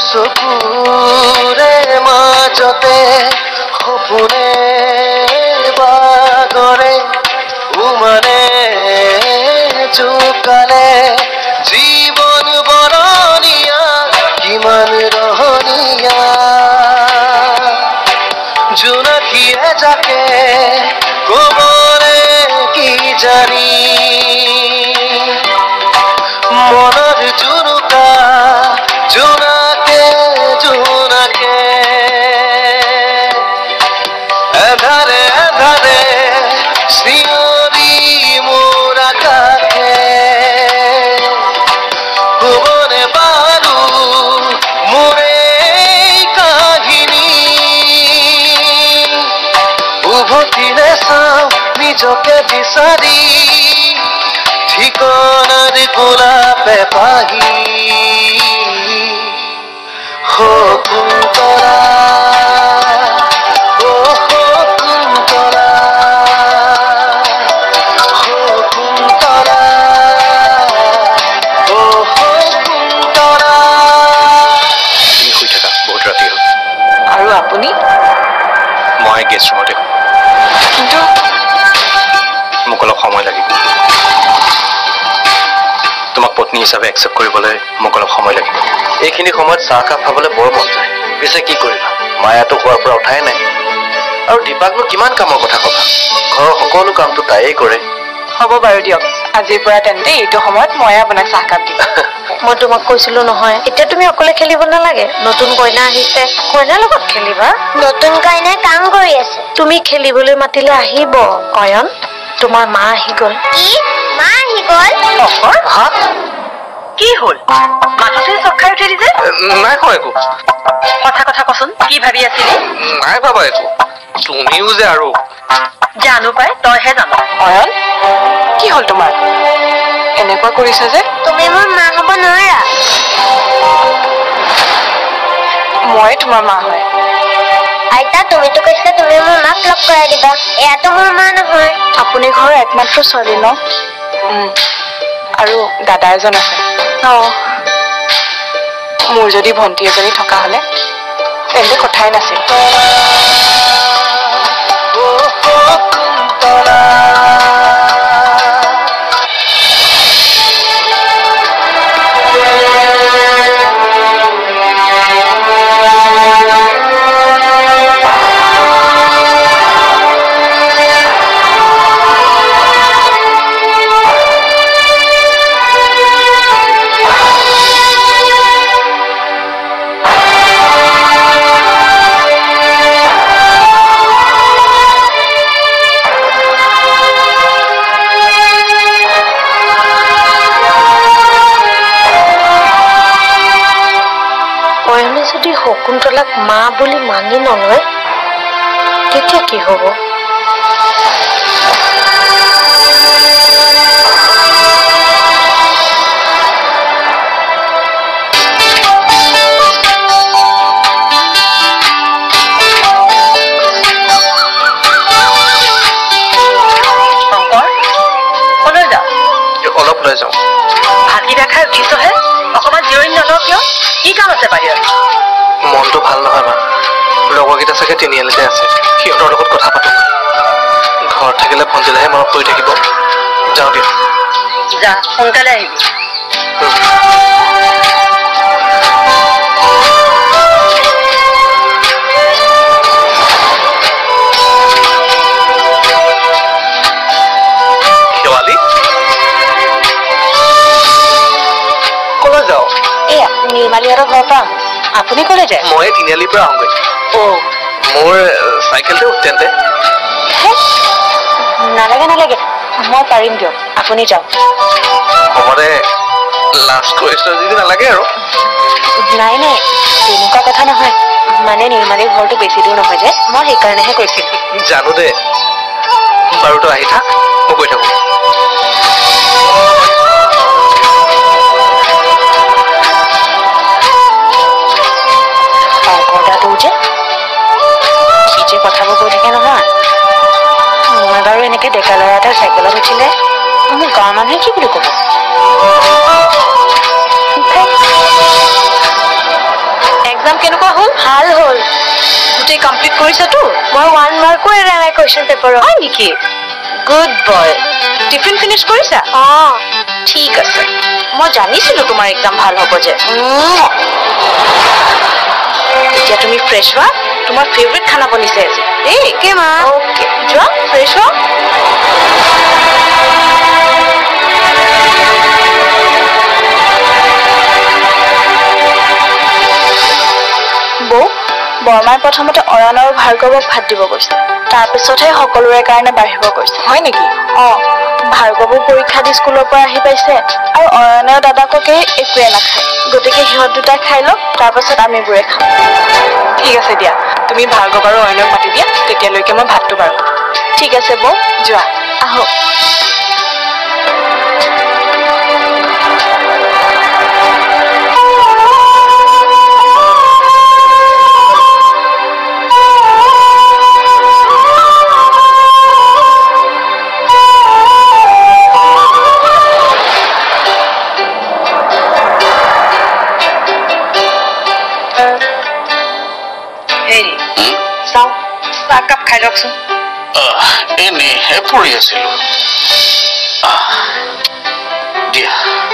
চকুৰে মাজতে সপোনে বাগৰে উমানে জোকালে জীৱন বৰণীয়া কিমান ৰহণীয়া জোনাকীয়ে যাকে কবৰে কি জানি মনৰ জুনুকা জোনাকে জোনাকে এধাৰে এধাৰে চিঞৰি মোৰ আকাশে কবনে বাৰু মোৰে কাহিনী উভতি নাচাওঁ নিজকে বিচাৰি ঠিকনাৰ গোলাপে পাহি শকুন্তলা অ শকুন্তলা শকুন্তলা অ শকুন্তলা তুমি শুই থাকা বহুত ৰাতি হ'ল আৰু আপুনি মই গেষ্ট ৰুমতে কিন্তু মোক অলপ সময় লাগিব তোমাক পত্নী হিচাপে একচেপ্ট কৰিবলৈ মোক অলপ সময় লাগিব এইখিনি সময়ত চাহকাপ খাবলৈ বৰ মন যায় পিছে কি কৰিবা মায়াতো খোৱাৰ পৰা উঠাই নাই আৰু দীপাকনো কিমান কামৰ কথা ক'বা ঘৰৰ সকলো কামটো তাইয়ে কৰে হ'ব বাৰু দিয়ক আজিৰ পৰা তেন্তে এইটো সময়ত ময়ে আপোনাক চাহকাপ দিম মই তোমাক কৈছিলো নহয় এতিয়া তুমি অকলে খেলিব নালাগে নতুন কইনা আহিছে কইনাৰ লগত খেলিবা নতুন কইনাই কাম কৰি আছে তুমি খেলিবলৈ মাতিলে আহিব অয়ন তোমাৰ মা আহি গ'ল কি মা আহি গ'ল কি হ'ল মাথাতে চক খাই উঠি দিছে নাই কোৱা একো কথা কথা কচোন কি ভাবি আছিলি নাই ভাবা একো তুমিও যে আৰু জানো পাই তইহে জান অয়ন কি হ'ল তোমাৰ এনেকুৱা কৰিছা যে তুমি মোৰ মা হ'ব নোৱাৰা মই তোমাৰ মা হয় আইতা তুমিতো কৈছা তুমি মোৰ মাক লগ কৰাই দিবা এয়াতো মোৰ মা নহয় আপুনি ঘৰৰ একমাত্ৰ ছোৱালী ন আৰু দাদা এজন আছে মোৰ যদি ভণ্টি এজনী থকা হলে তেন্তে কথাই নাছিল শকুন্তলাক মা বুলি মানি নলয় তেতিয়া কি হ'ব অলপ লৈ যাওঁ ভাতকেইটা খাই উঠিছহে অকণমান জিৰণি নলওঁ কিয় কি কাম আছে বাহিৰত মনটো ভাল নহয় মা লগৰকেইটা চাগে তিনিআলিতে আছে সিহঁতৰ লগত কথা পাতো ঘৰত থাকিলে ভণ্টিলেহে মনত পৰি থাকিব যাওঁ দিয়া যা সোনকালে আহিবি শেৱালি কলৈ যাওঁ এয়া নিৰ্মালীহঁতৰ ঘৰৰ পৰা আপুনি ক'লে যায় মই তিনিআলিৰ পৰা আহোঁগৈ মোৰ চাইকেলতে উঠতেন্তে নালাগে নালাগে মই পাৰিম দিয়ক আপুনি যাওক মানে লাষ্ট কৰিছোঁ যদি নালাগে আৰু নাই নাই তেনেকুৱা কথা নহয় মানে নিৰ্মালীৰ ঘৰটো বেছি দূৰ নহয় যে মই সেইকাৰণেহে কৈছিলোঁ জানো দে বাৰু তই আহি থাক মই গৈ থাকোঁ কথাবোৰ কৈ থাকে নহয় মই বাৰু এনেকে ডেকা ল'ৰা এটা চাইকেলত উঠিলে মোৰ গাঁৱৰ মানুহে কি বুলি ক'ব এক্সাম কেনেকুৱা হ'ল ভাল হ'ল গোটেই কমপ্লিট কৰিছাতো মই 1 মাৰ্কো এৰা নাই কোৱেশ্চন পেপাৰত হয় নেকি গুড বয় টিফিন ফিনিশ কৰিছা ঠিক আছে মই জানিছিলো তোমাৰ এক্সাম ভাল হ'ব যে এতিয়া তুমি ফ্ৰেছ হোৱা তোমাৰ ফেভৰেট খানা বনিছে আজি দেই কে মা ওকে যোৱা ফ্ৰেছ হোৱা বৌ বৰমাই প্ৰথমতে অয়ন আৰু ভাৰ্গৱক ভাত দিব গৈছে তাৰপিছতহে সকলোৰে কাৰণে বাঢ়িব গৈছে হয় নেকি ভাৰ্গৱো পৰীক্ষা দি স্কুলৰ পৰা আহি পাইছে আৰু অয়নেও দাদাককে একোৱে নাখায় গতিকে সিহঁত দুটা খাই লওক তাৰপিছত আমিবোৰে খাম ঠিক আছে দিয়া তুমি ভাৰ্গৱ আৰু অয়নক মাতি দিয়া তেতিয়ালৈকে মই ভাতটো বাৰু ঠিক আছে বৌ যোৱা আহক চাওঁ চাহ কাপ খাই লওকচোন এনেহে পৰি আছিলো দিয়া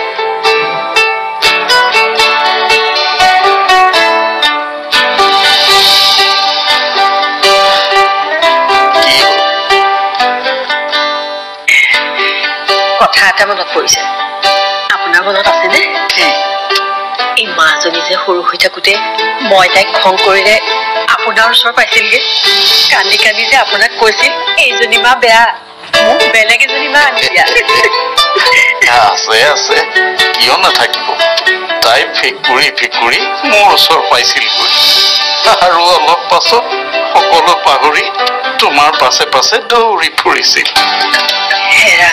কথা এটা মনত পৰিছে আপোনাৰ মনত আছেনে এই মাজনী যে সৰু হৈ থাকোতে মই তাইক খং কৰিলে আপোনাৰ ওচৰ পাইছিলগে কান্দি কান্দি যে আপোনাক কৈছিল এইজনী মা বেয়া মোক বেলেগ এজনী মা আনি দিয়া আছে আছে কিয় নাথাকিব তাই ফিকুৰি মোৰ ওচৰ পাইছিলগৈ আৰু অলপ পাছত সকলো পাহৰি তোমাৰ পাছে পাছে দৌৰি ফুৰিছিল হেৰা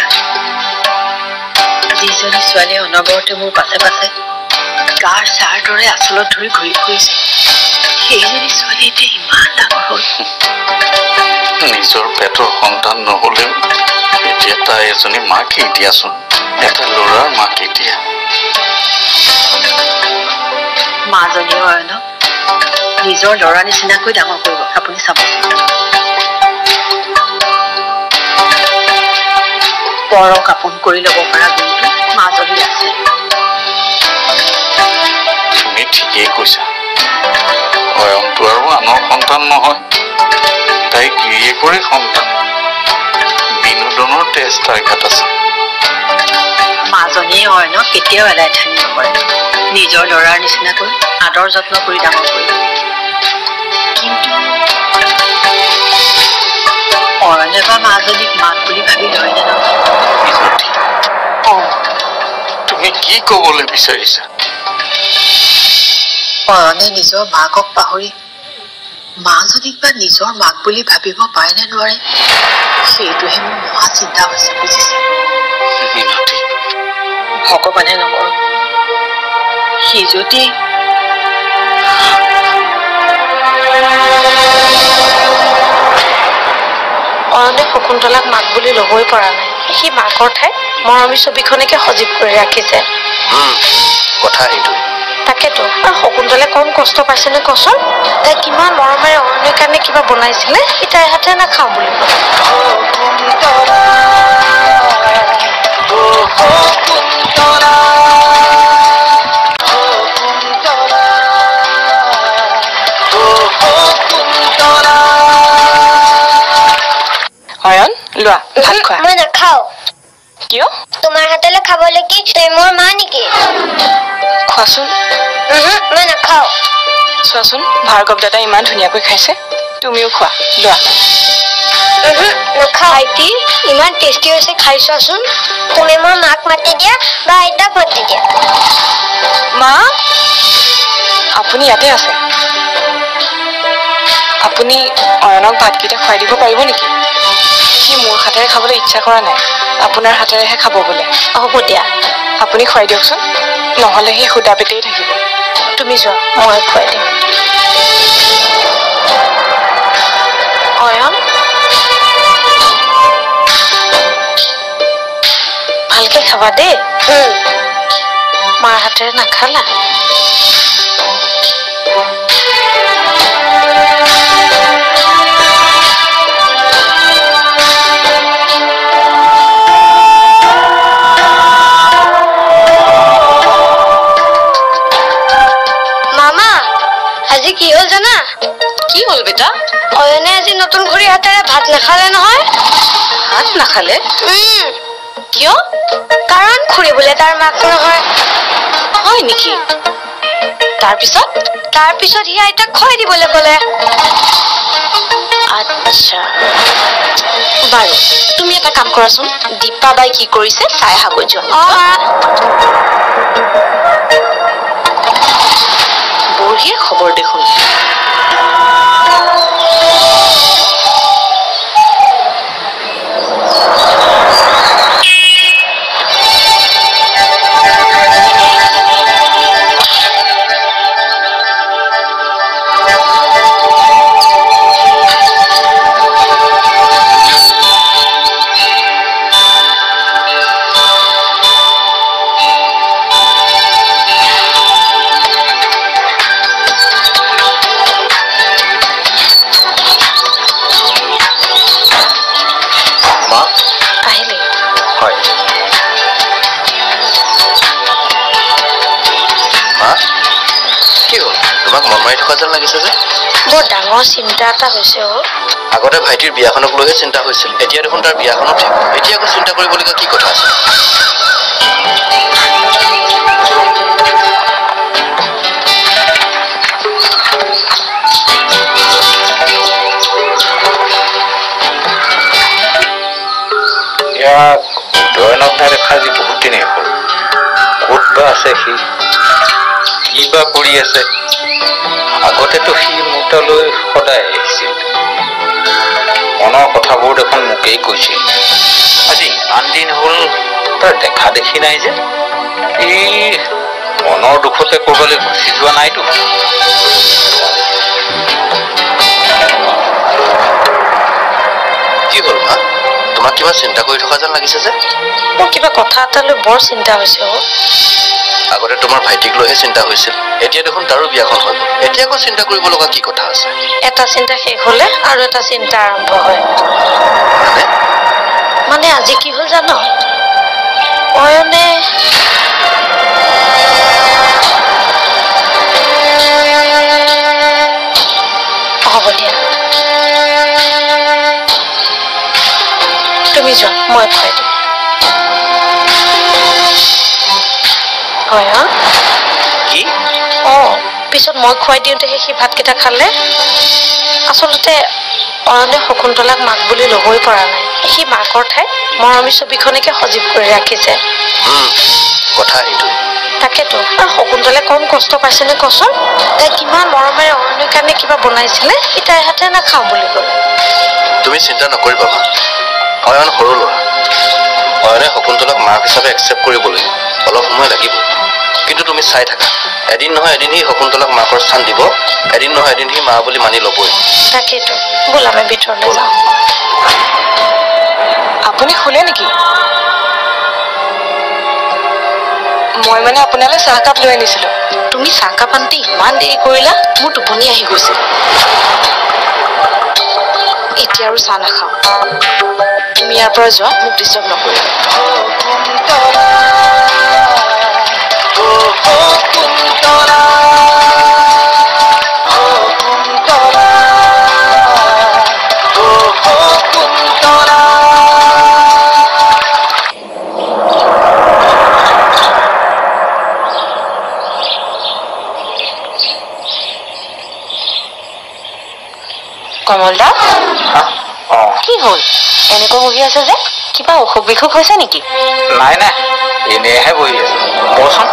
যিজনী ছোৱালীয়ে অনবৰতে মোৰ পাছে পাছে গাৰ চাৰ দৰে আচলত ধৰি ঘূৰি ফুৰিছে সেইজনী ছোৱালী এতিয়া ইমান ডাঙৰ হ'ল নিজৰ পেটৰ সন্তান নহলেও এতিয়া তাই এজনী মাকেই দিয়াচোন এটা ল'ৰাৰ মাকেই দিয়া মাজনী অয়নক নিজৰ ল'ৰা নিচিনাকৈ ডাঙৰ কৰিব আপুনি চাব পৰক আপোন কৰি ল'ব পৰা গুণটো মাজনী আছে তুমি ঠিকেই কৈছা অয়নটো আৰু আনৰ সন্তান নহয় তাই গিৰিয়েকৰে সন্তান বিনোদনৰ তেজ তাইৰ গাত আছে মাজনীয়ে অয়নক কেতিয়াও এলাই ঠানি নকৰে নিজৰ ল'ৰাৰ নিচিনাকৈ আদৰ যত্ন কৰি ডাঙৰ কৰিব কিন্তু অয়নে বা মাজনীক মাক বুলি ভাবি লয়নে নহয় তুমি কি কবলৈ বিচাৰিছা অয়নে নিজৰ মাকক পাহৰি মাজনীক বা নিজৰ মাক বুলি ভাবিব পাৰে নে নোৱাৰে সেইটোহে মোৰ মহা চিন্তা হৈছে বুজিছে ভগৱানে নকৰক সি যদি অয়নে শকুন্তলাক মাক বুলি ল'বই পৰা নাই সি মাকৰ ঠাইত মৰমী ছবিখনকে সজীৱ কৰি ৰাখিছে কথা সেইটো তাকেতো আৰু শকুন্তলে কম কষ্ট পাইছেনে কচোন তাই কিমান মৰমেৰে অয়নৰ কাৰণে কিবা বনাইছিলে সি তাইৰ হাতে নাখাওঁ বুলি অয়ন লোৱা ভাত খোৱা মই নাখাওঁ কিয় তোমাৰ হাতলৈ খাবলৈ কি তুমি মোৰ মা নেকি খোৱাচোন মই নাখাওঁ চোৱাচোন ভাৰ্গৱ দাদা ইমান ধুনীয়াকৈ খাইছে তুমিও খোৱা লোৱা নাখাওঁ আইটি ইমান টেষ্টি হৈছে খাই চোৱাচোন তুমি মোৰ মাক মাতি দিয়া বা আইতাক মাতি দিয়া মা আপুনি ইয়াতে আছে আপুনি অয়নক ভাতকেইটা খুৱাই দিব পাৰিব নেকি সি মোৰ হাতেৰে খাবলৈ ইচ্ছা কৰা নাই আপোনাৰ হাতেৰেহে খাব বোলে হ'ব দিয়া আপুনি খুৱাই দিয়কচোন নহ'লে সি সুদা পেটেই থাকিব তুমি যোৱা মই খুৱাই দিম অয়ন ভালকে খাবা দেই মাৰ হাতেৰে নাখালা আজি কি হল জানা? কি হল বেটা? অয়নে আজি নতুন ঘড়ি হাতেৰে ভাত নাখালে নহয়। ভাত নাখালে? কিয়? কাৰণ খুৰী বোলে তাৰ মাক নহয়। হয় নেকি? তাৰপিছত সি আইতাক খুৱাই দিবলৈ ক'লে। আচ্ছা বাৰু তুমি এটা কাম কৰাচোন, দীপা বাই কি কৰিছে চাই আহাগৈ যোৱা। বঢ়িয়া খবৰ দেখোন। বৰ ডাঙৰ চিন্তা এটা হৈছে। আগতে ভাইটিৰ বিয়াখনক লৈহে চিন্তা হৈছিল, এতিয়া দেখোন তাৰ বিয়াখনো ঠিক। এতিয়া আকৌ চিন্তা কৰিবলগীয়া কি কথা আছে? ইয়াক দয়নক দেখা আজি বহুত দিনেই হ'ল। ক'ত বা আছে সি, কি বা কৰি আছে? আগতেতো সি মোৰ তালৈ সদায় আহিছিল, মনৰ কথাবোৰ দেখোন মোকেই কৈছিল। আজি ইমান দিন হ'ল তাৰ দেখা দেখি নাই যে। এই মনৰ দুখতে ক'ৰবালৈ গুচি যোৱা নাইতো। কি হ'ল মা? তোমাক কিবা চিন্তা কৰি থকা যেন লাগিছে যে? মোৰ কিবা কথা এটালৈ বৰ চিন্তা হৈছে। আগতে তোমাৰ ভাইটিক লৈহে চিন্তা হৈছিল, এতিয়া দেখোন তাৰো বিয়াখন হ'ল। এতিয়া আকৌ চিন্তা কৰিব লগা কি কথা আছে? এটা চিন্তা শেষ হলে আৰু এটা চিন্তা আৰম্ভ হয়। মানে আজি কি হ'ল জানো? অয়নে হ'ব দিয়া, তুমি যোৱা, মই খুৱাই দিম। হয় কি? পিছত মই খুৱাই দিওঁতেহে সি ভাতকেইটা খালে। আচলতে অয়নে শকুন্তলাক মাক বুলি ল'বই পৰা নাই। সি মাকৰ ঠাইত মৰমী ছবিখনকে সজীৱ কৰি ৰাখিছে। কথা সেইটো। তাকেতো, আৰু শকুন্তলে কম কষ্ট পাইছেনে কচোন? তাই কিমান মৰমেৰে অয়নৰ কাৰণে কিবা বনাইছিলে, সি তাইৰ হাতে নাখাওঁ বুলি ক'লে। তুমি চিন্তা নকৰিবা মা, অয়ন সৰু ল'ৰা। অয়নে শকুন্তলাক মাক হিচাপে একচেপ্ট কৰিবলৈ অলপ সময় লাগিব। কিন্তু তুমি চাই থাকা, এদিন নহয় এদিন সি শকুন্তলাক মাকৰ স্থান দিব, এদিন নহয় এদিন সি মা বুলি মানি ল'বই। তাকেইতো, ব'ল আমি ভিতৰলৈ যাওঁ। আপুনি শুলে নেকি? মই মানে আপোনালৈ চাহকাপ লৈ আনিছিলো। তুমি চাহকাপ আনতে ইমান দেৰি কৰিলা, মোৰ টোপনি আহি গৈছিল। এতিয়া আৰু চাহ নাখাওঁ, তুমি ইয়াৰ পৰা যোৱা, মোক ডিষ্টাৰ্ব নকৰিবা। কমল দা, কি হ'ল? এনেকৈ বহি আছে যে, কিবা অসুখ বিসুখ হৈছে নেকি? নাই নাই, এনেহে বহি আছো। কচোন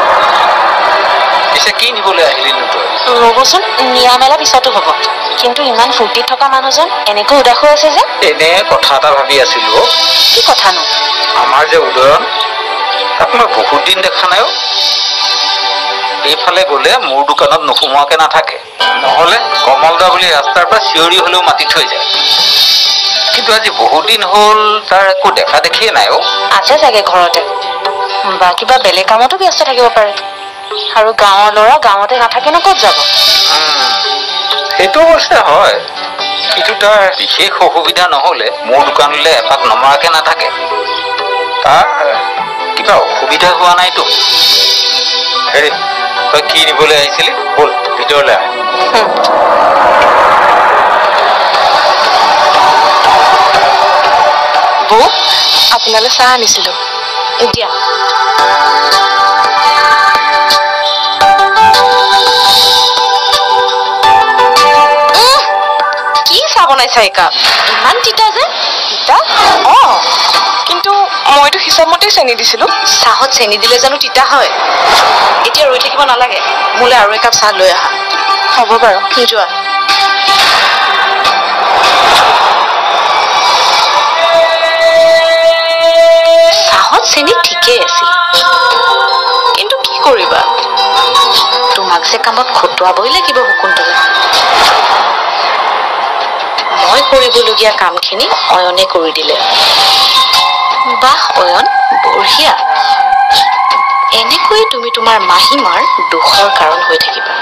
পিছে কি নিবলৈ আহিলি তই? ৰ'বচোন, নিয়া মেলা পিছতো হ'ব, কিন্তু ইমান ফূৰ্তিত থকা মানুহজন এনেকৈ উদাস হৈ আছে যে? এনে কথা এটা ভাবি আছিলো। কি কথানো? আমাৰ যে উদয়ন, তাক মই বহুত দিন দেখা নাই। এইফালে গ'লে মোৰ দোকানত নোসোমোৱাকে নাথাকে, নহ'লে কমলদা বুলি ৰাস্তাৰ পৰা চিঞৰি হ'লেও মাতি থৈ যায়। কিন্তু আজি বহুত দিন হ'ল তাৰ একো দেখা দেখিয়ে নাই। আছে চাগে ঘৰতে, বা কিবা বেলেগ কামতো ব্যস্ত থাকিব পাৰে। আৰু গাঁৱৰ ল'ৰা গাঁৱতে নাথাকে ন ক'ত যাব সেইটো অৱশ্যে হয় কিন্তু তাৰ বিশেষ অসুবিধা নহ'লে মোৰ দোকানলৈ এপাক নমৰাকে নাথাকে তাৰ কিবা অসুবিধা হোৱা নাইতো হেৰি তই কি নিবলৈ আহিছিলি বল ভিতৰলৈ আহ বৌ আপোনালৈ চাহ আনিছিলো দিয়া কি চাহ বনাইছা একাপ ইমান তিতা যে তিতা কিন্তু মইতো হিচাপমতেই চেনি দিছিলো চাহত চেনি দিলে জানো তিতা হয় এতিয়া ৰৈ থাকিব নালাগে মোলৈ আৰু একাপ চাহ লৈ আহা হ'ব বাৰু যোৱা চাহত চেনি ঠিকেই আছিল কিন্তু কি কৰিবা তোমাক যে কামত খটুৱাবই লাগিব শকুন্তলা মই কৰিবলগীয়া কামখিনি অয়নে কৰি দিলে বাহ অয়ন বঢ়িয়া এনেকৈ তুমি তোমাৰ মাহীমাৰ দুখৰ কাৰণ হৈ থাকিবা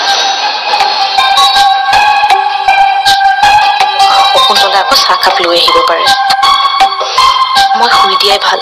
শকুন্তলা আকৌ চাহকাপ লৈ আহিব পাৰে মই শুই দিয়াই ভাল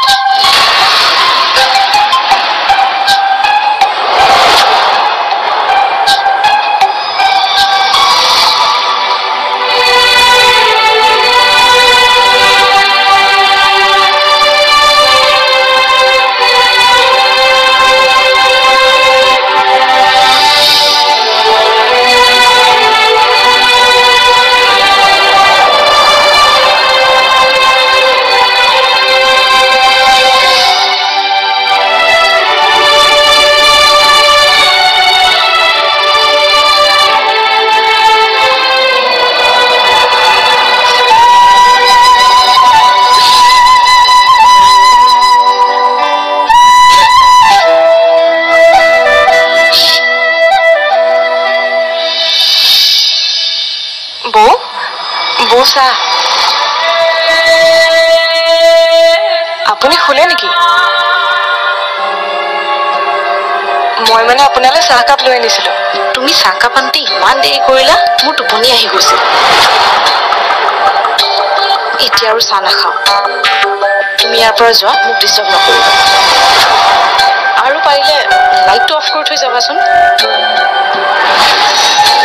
বৌচা আপুনি শুলে নেকি মই মানে আপোনালৈ চাহকাপ লৈ আনিছিলো তুমি চাহকাপ আনতে ইমান দেৰি কৰিলা মোৰ টোপনি আহি গৈছিল এতিয়া আৰু চাহ নাখাওঁ তুমি ইয়াৰ পৰা যোৱা মোক ডিষ্টাৰ্ব নকৰিবা আৰু পাৰিলে লাইটটো অফ কৰি থৈ যাবাচোন